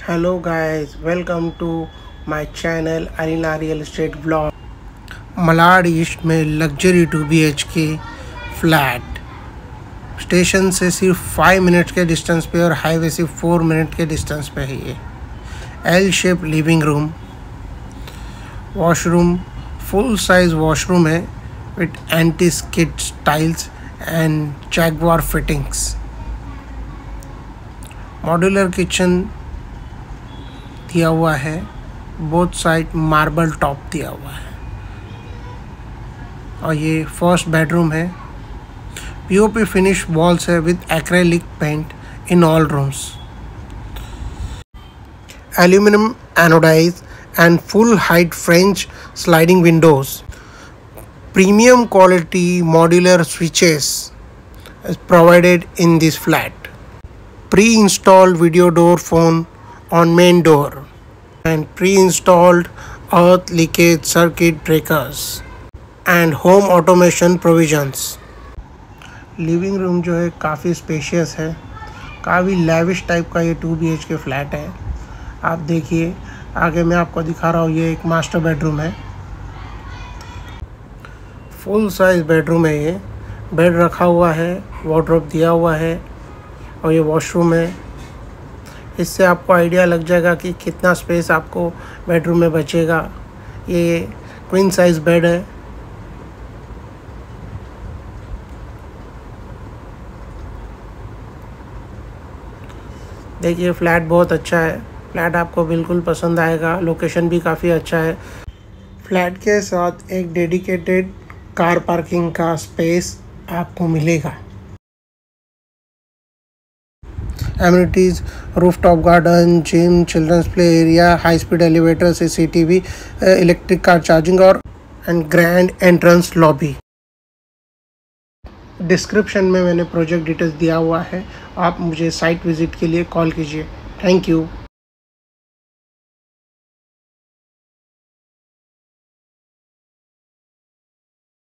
Hello guys, welcome to my channel Arena Real Estate Vlog. Malad East में luxury 2 BHK flat station से सिर्फ 5 minute के distance पे और हाईवे से 4 मिनट के डिस्टेंस पे है ये। L shape living room, washroom full size washroom है with anti skid tiles and Jaquar fittings. Modular kitchen दिया हुआ है, बोथ साइड मार्बल टॉप दिया हुआ है और ये फर्स्ट बेडरूम है। पीओपी फिनिश वॉल्स है with acrylic paint in all rooms. Aluminium anodize and full height French sliding windows. Premium quality modular switches is provided in this flat. Pre-installed video door phone on main door and pre-installed earth leakage circuit breakers and home automation provisions. Living room जो है काफ़ी spacious है, काफ़ी lavish type का ये 2 BHK flat है। आप देखिए आगे मैं आपको दिखा रहा हूँ, ये एक मास्टर बेडरूम है, फुल साइज बेडरूम है। ये बेड रखा हुआ है, वार्डरोब दिया हुआ है और ये वॉशरूम है। इससे आपको आइडिया लग जाएगा कि कितना स्पेस आपको बेडरूम में बचेगा। ये क्वीन साइज बेड है। देखिए फ्लैट बहुत अच्छा है, फ्लैट आपको बिल्कुल पसंद आएगा। लोकेशन भी काफ़ी अच्छा है। फ्लैट के साथ एक डेडिकेटेड कार पार्किंग का स्पेस आपको मिलेगा। Amenities rooftop garden, gym, children's play area, high speed elevator, CCTV, electric car charging और ग्रैंड एंट्रेंस लॉबी। डिस्क्रिप्शन में मैंने प्रोजेक्ट डिटेल्स दिया हुआ है, आप मुझे साइट विज़िट के लिए कॉल कीजिए। Thank you.